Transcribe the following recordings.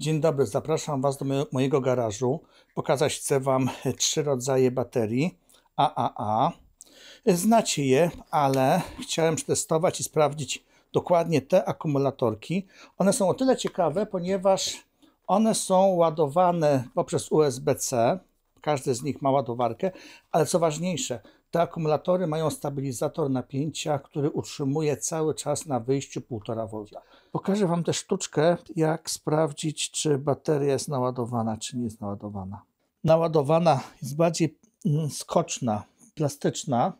Dzień dobry, zapraszam Was do mojego garażu. Pokazać chcę Wam 3 rodzaje baterii AAA. Znacie je, ale chciałem przetestować i sprawdzić dokładnie te akumulatorki. One są o tyle ciekawe, ponieważ one są ładowane poprzez USB-C. Każdy z nich ma ładowarkę, ale co ważniejsze, te akumulatory mają stabilizator napięcia, który utrzymuje cały czas na wyjściu 1,5 V. Pokażę Wam też sztuczkę, jak sprawdzić, czy bateria jest naładowana, czy nie jest naładowana. Naładowana jest bardziej skoczna, plastyczna.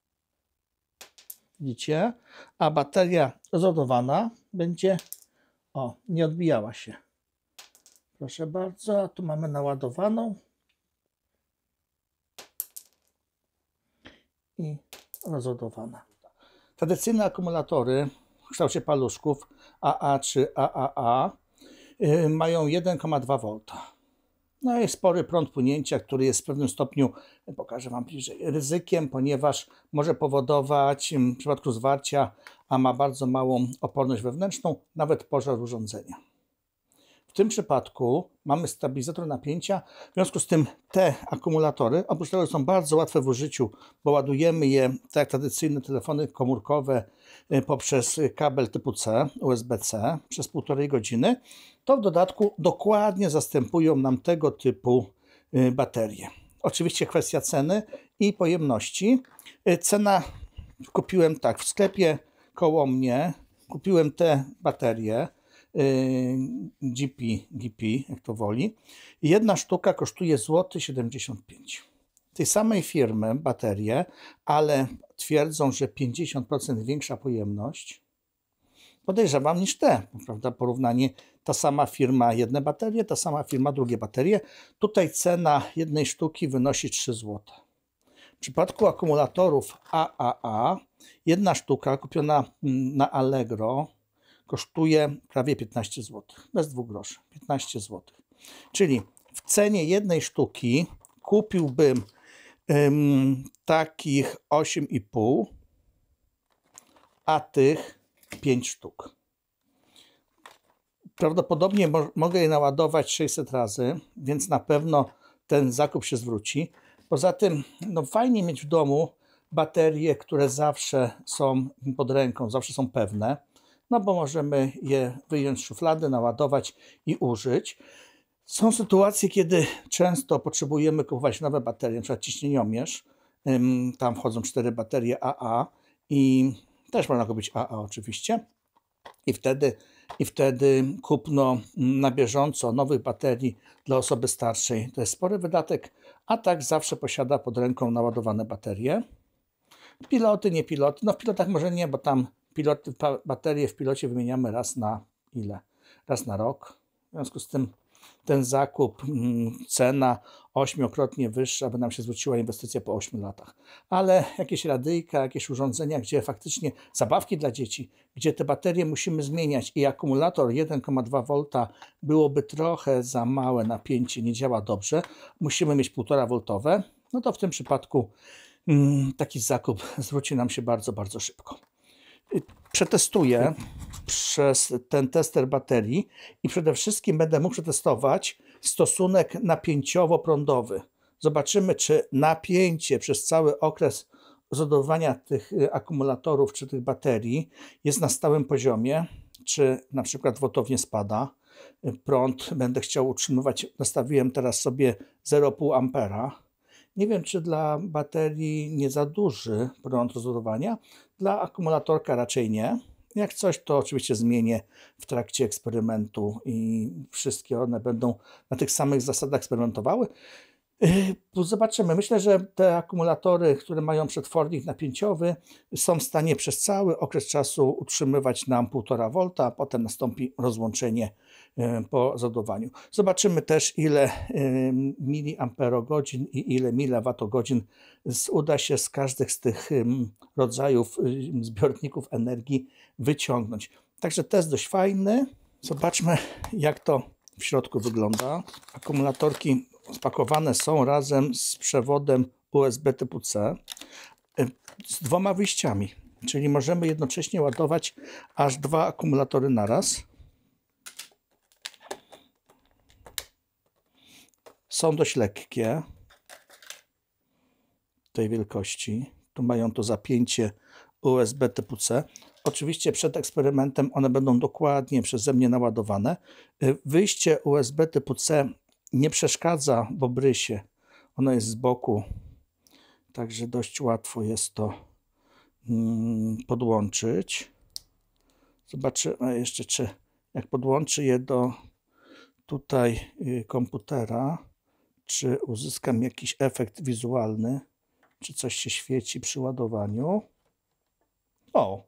Widzicie? A bateria rozładowana będzie, nie odbijała się. Proszę bardzo, a tu mamy naładowaną. I rozładowana. Tradycyjne akumulatory w kształcie paluszków AA czy AAA mają 1,2 V. No i spory prąd płynięcia, który jest w pewnym stopniu, pokażę Wam bliżej, ryzykiem, ponieważ może powodować w przypadku zwarcia, a ma bardzo małą oporność wewnętrzną, nawet pożar urządzenia. W tym przypadku mamy stabilizator napięcia, w związku z tym te akumulatory, oprócz tego są bardzo łatwe w użyciu, bo ładujemy je, tak jak tradycyjne telefony komórkowe, poprzez kabel typu C, USB-C przez 1,5 godziny, to w dodatku dokładnie zastępują nam tego typu baterie. Oczywiście kwestia ceny i pojemności. Cena kupiłem tak, w sklepie koło mnie, kupiłem te baterie, GP, jak to woli. Jedna sztuka kosztuje złoty 75 zł. Tej samej firmy baterie, ale twierdzą, że 50% większa pojemność. Podejrzewam niż te, prawda? Porównanie, ta sama firma jedne baterie, ta sama firma drugie baterie. Tutaj cena jednej sztuki wynosi 3 zł. W przypadku akumulatorów AAA jedna sztuka kupiona na Allegro kosztuje prawie 15 zł, bez 2 groszy, 15 zł. Czyli w cenie jednej sztuki kupiłbym takich 8,5, a tych 5 sztuk. Prawdopodobnie mogę je naładować 600 razy, więc na pewno ten zakup się zwróci. Poza tym fajnie mieć w domu baterie, które zawsze są pod ręką, zawsze są pewne. No bo możemy je wyjąć z szuflady, naładować i użyć. Są sytuacje, kiedy często potrzebujemy kupować nowe baterie, np. ciśnieniomierz. Tam wchodzą 4 baterie AA i też można kupić AA oczywiście. I wtedy kupno na bieżąco nowych baterii dla osoby starszej to jest spory wydatek, a tak zawsze posiada pod ręką naładowane baterie. Piloty, nie piloty. No w pilotach może nie, bo tam baterie w pilocie wymieniamy raz na ile? Raz na rok. W związku z tym ten zakup, cena 8-krotnie wyższa, aby nam się zwróciła inwestycja po 8 latach. Ale jakieś radyjka, jakieś urządzenia, gdzie faktycznie zabawki dla dzieci, gdzie te baterie musimy zmieniać i akumulator 1,2 V byłoby trochę za małe napięcie, nie działa dobrze, musimy mieć 1,5 V, no to w tym przypadku taki zakup zwróci nam się bardzo, bardzo szybko. Przetestuję przez ten tester baterii i przede wszystkim będę mógł przetestować stosunek napięciowo-prądowy. Zobaczymy, czy napięcie przez cały okres rozładowywania tych akumulatorów czy tych baterii jest na stałym poziomie, czy na przykład gwałtownie spada. Prąd będę chciał utrzymywać, nastawiłem teraz sobie 0,5 A. Nie wiem, czy dla baterii nie za duży prąd rozładowania, dla akumulatorka raczej nie. Jak coś, to oczywiście zmienię w trakcie eksperymentu i wszystkie one będą na tych samych zasadach eksperymentowały. Zobaczymy. Myślę, że te akumulatory, które mają przetwornik napięciowy, są w stanie przez cały okres czasu utrzymywać nam 1,5 V, a potem nastąpi rozłączenie po załadowaniu. Zobaczymy też, ile miliamperogodzin i ile milawatogodzin uda się z każdych z tych rodzajów zbiorników energii wyciągnąć. Także test dość fajny. Zobaczmy, jak to w środku wygląda. Akumulatorki spakowane są razem z przewodem USB typu C z 2 wyjściami, czyli możemy jednocześnie ładować aż 2 akumulatory naraz. Są dość lekkie, tej wielkości. Tu mają to zapięcie USB typu C. Oczywiście przed eksperymentem one będą dokładnie przeze mnie naładowane. Wyjście USB typu C nie przeszkadza w obrysie. Ono jest z boku, także dość łatwo jest to podłączyć. Zobaczymy jeszcze, czy jak podłączę je do tutaj komputera, czy uzyskam jakiś efekt wizualny, czy coś się świeci przy ładowaniu. O!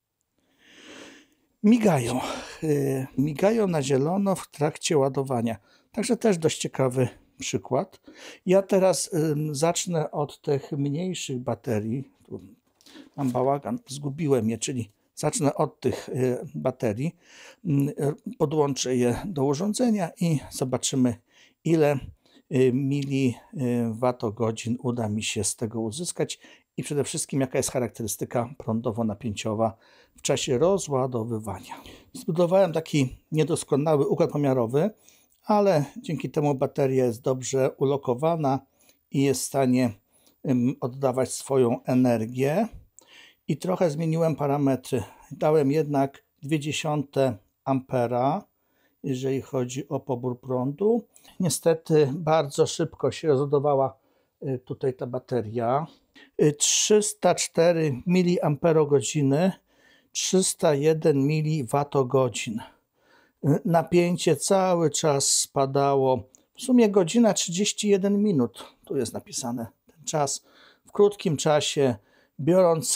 Migają. Migają na zielono w trakcie ładowania. Także też dość ciekawy przykład. Ja teraz zacznę od tych mniejszych baterii. Tu mam bałagan, zgubiłem je, czyli zacznę od tych baterii. Podłączę je do urządzenia i zobaczymy, ile miliwatogodzin uda mi się z tego uzyskać i przede wszystkim jaka jest charakterystyka prądowo-napięciowa w czasie rozładowywania. Zbudowałem taki niedoskonały układ pomiarowy, ale dzięki temu bateria jest dobrze ulokowana i jest w stanie oddawać swoją energię. I trochę zmieniłem parametry. Dałem jednak 0,2 ampera, jeżeli chodzi o pobór prądu. Niestety bardzo szybko się rozładowała tutaj ta bateria. 304 mAh, 301 mWh. Napięcie cały czas spadało. W sumie godzina 31 minut. Tu jest napisane ten czas. W krótkim czasie, biorąc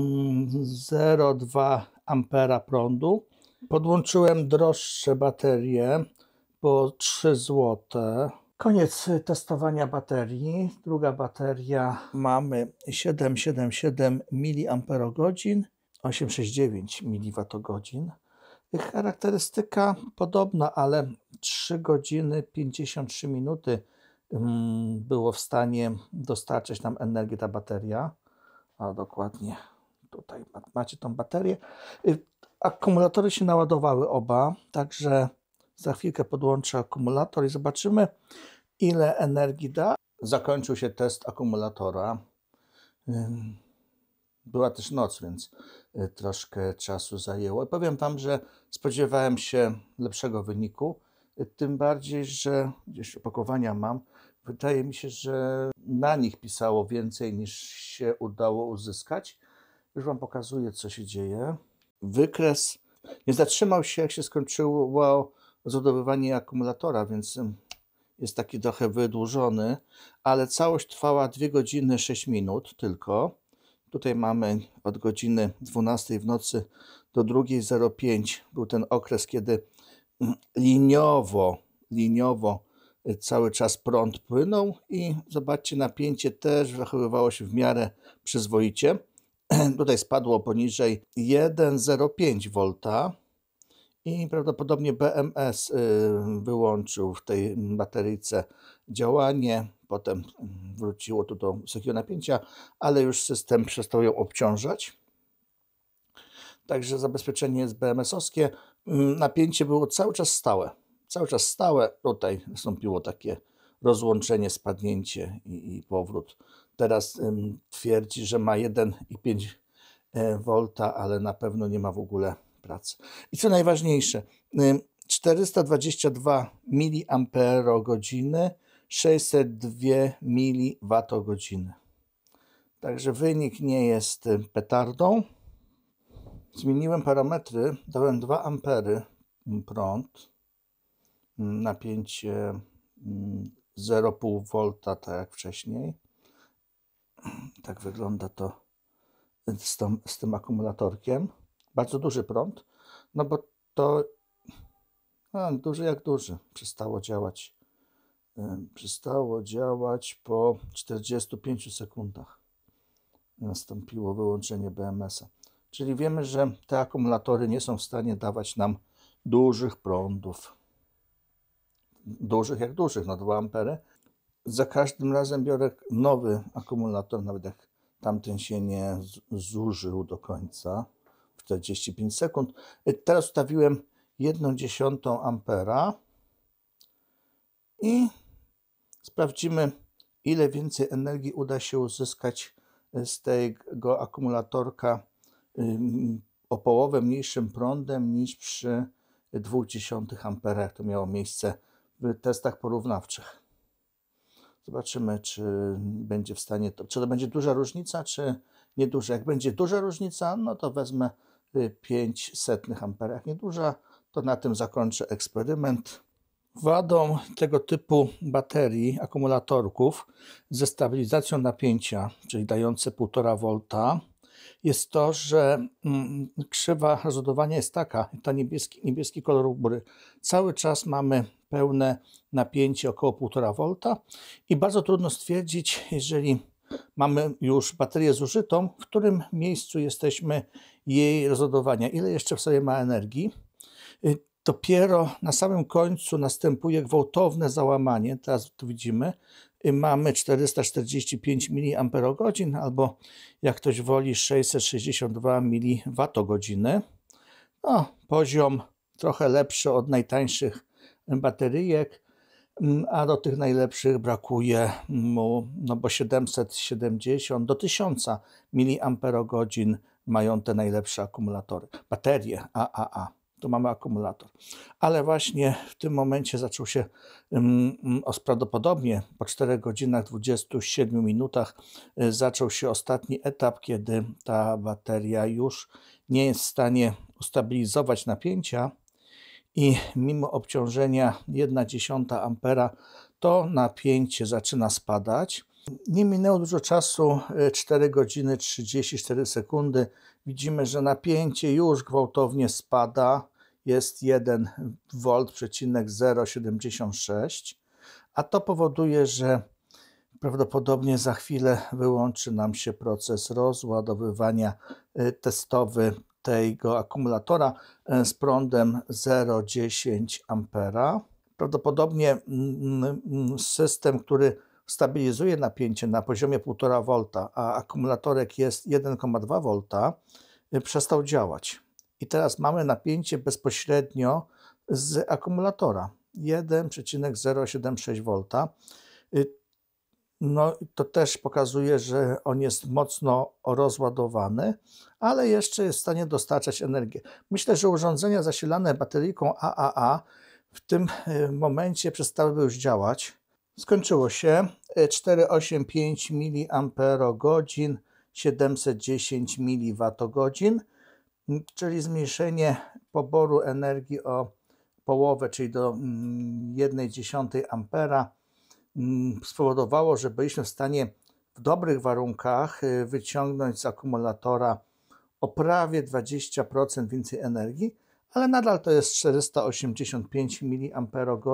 0,2 ampera prądu, podłączyłem droższe baterie po 3 zł. Koniec testowania baterii. Druga bateria mamy 777 mAh, 869 mWh. Charakterystyka podobna, ale 3 godziny 53 minuty było w stanie dostarczyć nam energię ta bateria. A dokładnie tutaj macie tą baterię. Akumulatory się naładowały oba, także za chwilkę podłączę akumulator i zobaczymy, ile energii da. Zakończył się test akumulatora. Była też noc, więc troszkę czasu zajęło. Powiem Wam, że spodziewałem się lepszego wyniku, tym bardziej, że gdzieś opakowania mam. Wydaje mi się, że na nich pisało więcej niż się udało uzyskać. Już Wam pokazuję, co się dzieje. Wykres nie zatrzymał się, jak się skończyło rozładowywanie akumulatora, więc jest taki trochę wydłużony, ale całość trwała 2 godziny 6 minut tylko. Tutaj mamy od godziny 12 w nocy do 2:05 był ten okres, kiedy liniowo cały czas prąd płynął i zobaczcie, napięcie też zachowywało się w miarę przyzwoicie. Tutaj spadło poniżej 1,05 V i prawdopodobnie BMS wyłączył w tej bateryjce działanie. Potem wróciło tu do wysokiego napięcia, ale już system przestał ją obciążać. Także zabezpieczenie jest BMS-owskie. Napięcie było cały czas stałe. Cały czas stałe. Tutaj nastąpiło takie rozłączenie, spadnięcie i powrót. Teraz twierdzi, że ma 1,5 V, ale na pewno nie ma w ogóle pracy. I co najważniejsze, 422 mAh, 602 mWh. Także wynik nie jest petardą. Zmieniłem parametry, dałem 2 ampery prąd, napięcie 0,5 V, tak jak wcześniej. Tak wygląda to z tym akumulatorkiem. Bardzo duży prąd, no bo to duży jak duży. Przestało działać po 45 sekundach. Nastąpiło wyłączenie BMS-a. Czyli wiemy, że te akumulatory nie są w stanie dawać nam dużych prądów. Dużych jak dużych, no 2 ampery. Za każdym razem biorę nowy akumulator, nawet jak tamten się nie zużył do końca. 45 sekund. Teraz ustawiłem 1/10 ampera i Sprawdzimy, ile więcej energii uda się uzyskać z tego akumulatorka o połowę mniejszym prądem niż przy 0,2 A, jak to miało miejsce w testach porównawczych. Zobaczymy, czy będzie w stanie czy to będzie duża różnica, czy nieduża. Jak będzie duża różnica, no to wezmę 0,05 A. Jak nieduża, to na tym zakończę eksperyment. Wadą tego typu baterii, akumulatorków ze stabilizacją napięcia, czyli dające 1,5 V, jest to, że krzywa rozładowania jest taka, ta niebieski kolor u góry. Cały czas mamy pełne napięcie około 1,5 V i bardzo trudno stwierdzić, jeżeli mamy już baterię zużytą, w którym miejscu jesteśmy jej rozładowania, ile jeszcze w sobie ma energii. Dopiero na samym końcu następuje gwałtowne załamanie. Teraz tu widzimy, mamy 445 mAh, albo jak ktoś woli 662 mWh. No, poziom trochę lepszy od najtańszych bateryjek, a do tych najlepszych brakuje mu, no bo 770 do 1000 mAh mają te najlepsze akumulatory, baterie AAA. Tu mamy akumulator. Ale właśnie w tym momencie zaczął się, prawdopodobnie po 4 godzinach 27 minutach zaczął się ostatni etap, kiedy ta bateria już nie jest w stanie ustabilizować napięcia i mimo obciążenia 0,1 A to napięcie zaczyna spadać. Nie minęło dużo czasu, 4 godziny 34 sekundy. Widzimy, że napięcie już gwałtownie spada. Jest 1,076 V, a to powoduje, że prawdopodobnie za chwilę wyłączy nam się proces rozładowywania testowy tego akumulatora z prądem 0,10 A. Prawdopodobnie system, który stabilizuje napięcie na poziomie 1,5 V, a akumulatorek jest 1,2 V, przestał działać. I teraz mamy napięcie bezpośrednio z akumulatora 1,076 V. No to też pokazuje, że on jest mocno rozładowany, ale jeszcze jest w stanie dostarczać energię. Myślę, że urządzenia zasilane bateryjką AAA w tym momencie przestałyby już działać. Skończyło się 485 mAh, 710 mWh, czyli zmniejszenie poboru energii o połowę, czyli do 0,1 A, spowodowało, że byliśmy w stanie w dobrych warunkach wyciągnąć z akumulatora o prawie 20% więcej energii, ale nadal to jest 485 mAh,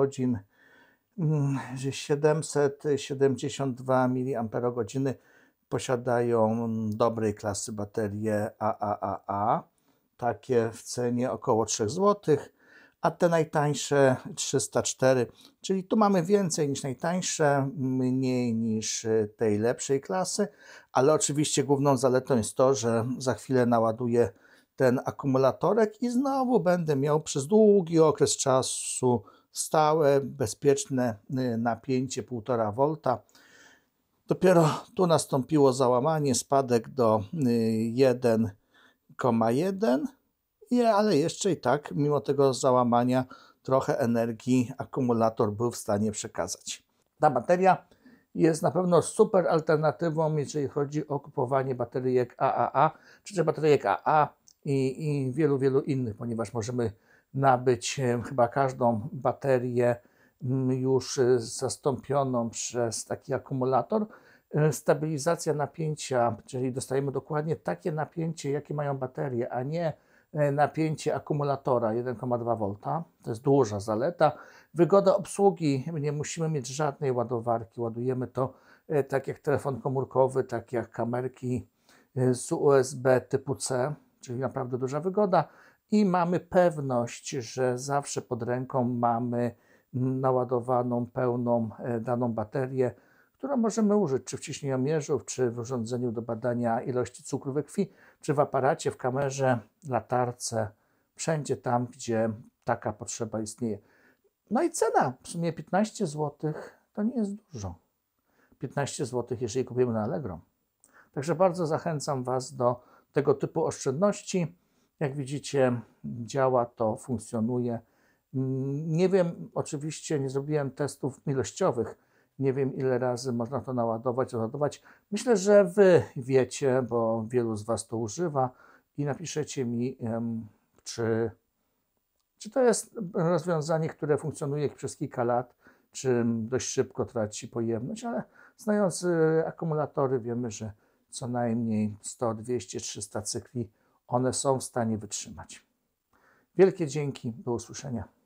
772 mAh posiadają dobrej klasy baterie AAA, takie w cenie około 3 zł, a te najtańsze 304, czyli tu mamy więcej niż najtańsze, mniej niż tej lepszej klasy, ale oczywiście główną zaletą jest to, że za chwilę naładuję ten akumulatorek i znowu będę miał przez długi okres czasu stałe, bezpieczne napięcie 1,5 V. Dopiero tu nastąpiło załamanie, spadek do 1,1, ale jeszcze i tak, mimo tego załamania, trochę energii akumulator był w stanie przekazać. Ta bateria jest na pewno super alternatywą, jeżeli chodzi o kupowanie bateryjek AAA, czy też bateryjek AA i wielu innych, ponieważ możemy nabyć chyba każdą baterię już zastąpioną przez taki akumulator. Stabilizacja napięcia, czyli dostajemy dokładnie takie napięcie, jakie mają baterie, a nie napięcie akumulatora 1,2 V. To jest duża zaleta. Wygoda obsługi, nie musimy mieć żadnej ładowarki. Ładujemy to tak jak telefon komórkowy, tak jak kamerki z USB typu C, czyli naprawdę duża wygoda. I mamy pewność, że zawsze pod ręką mamy naładowaną, pełną daną baterię, którą możemy użyć czy w ciśnieniomierzu, czy w urządzeniu do badania ilości cukru we krwi, czy w aparacie, w kamerze, latarce, wszędzie tam, gdzie taka potrzeba istnieje. No i cena w sumie 15 zł To nie jest dużo. 15 zł, jeżeli kupujemy na Allegro. Także bardzo zachęcam Was do tego typu oszczędności. Jak widzicie, działa to, funkcjonuje. Nie wiem, oczywiście nie zrobiłem testów ilościowych. Nie wiem, ile razy można to naładować, odładować. Myślę, że Wy wiecie, bo wielu z Was to używa i napiszecie mi, czy to jest rozwiązanie, które funkcjonuje przez kilka lat, czy dość szybko traci pojemność, ale znając akumulatory wiemy, że co najmniej 100, 200, 300 cykli one są w stanie wytrzymać. Wielkie dzięki, do usłyszenia.